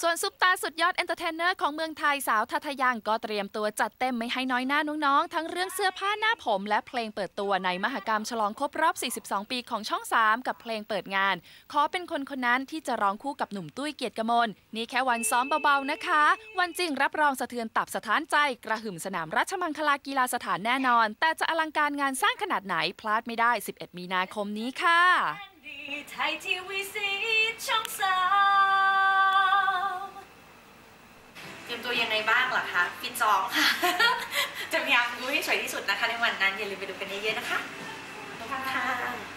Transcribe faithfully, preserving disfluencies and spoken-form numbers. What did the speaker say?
ส่วนซุปตาสุดยอดเอนเตอร์เทนเนอร์ของเมืองไทยสาวทัทยังก็เตรียมตัวจัดเต็มไม่ให้น้อยหน้าน้องๆทั้งเรื่องเสื้อผ้าหน้าผมและเพลงเปิดตัวในมหกรรมฉลองครบรอบ สี่สิบสอง ปีของช่อง สาม กับเพลงเปิดงาน ขอเป็นคนคนนั้นที่จะร้องคู่กับหนุ่มตุ้ยเกียรติกมลนี่แค่วันซ้อมเบาๆนะคะ วันจริงรับรองสะเทือนตับสะท้านใจกระหึ่มสนามราชมังคลากีฬาสถานแน่นอนแต่จะอลังการงานสร้างขนาดไหนพลาดไม่ได้ สิบเอ็ด มีนาคมนี้ค่ะไทยทีวีสีช่องสามเตรียมตัวยังไงบ้างล่ะคะฟิตซ้อมค่ะ จะพยายามดูให้สวยที่สุดนะคะในวันนั้นอย่าลืมไปดูกันเยอะๆนะคะขอบคุณค่ะ